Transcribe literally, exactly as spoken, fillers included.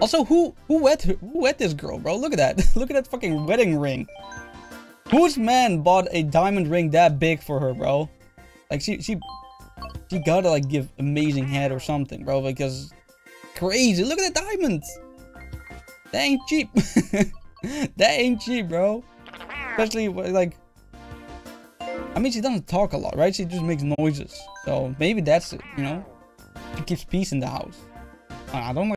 Also, who who wed her, who wed this girl, bro? Look at that. Look at that fucking wedding ring. Whose man bought a diamond ring that big for her, bro? Like she she she gotta like give amazing head or something, bro. Because crazy. Look at the diamonds. That ain't cheap. That ain't cheap, bro. Especially like. I mean, she doesn't talk a lot, right? She just makes noises. So maybe that's it, you know? She keeps peace in the house. I don't like